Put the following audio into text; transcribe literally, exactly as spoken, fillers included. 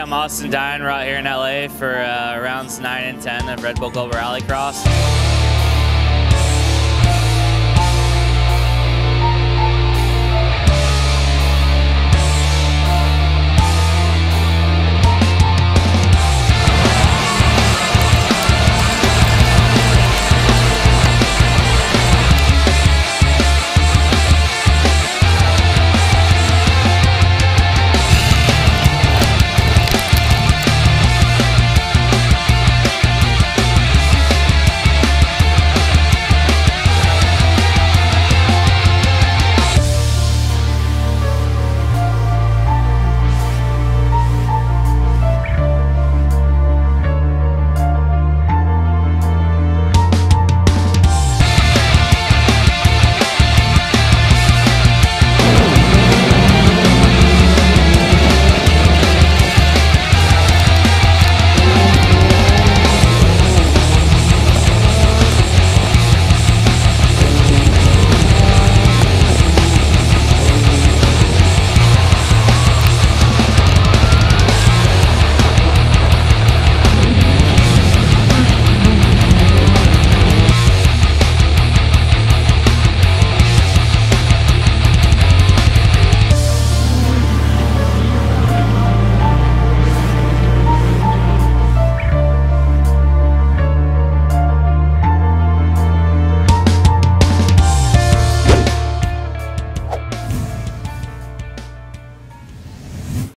I'm Austin Dyne. We're out here in L A for uh, rounds nine and ten of Red Bull Global Rallycross.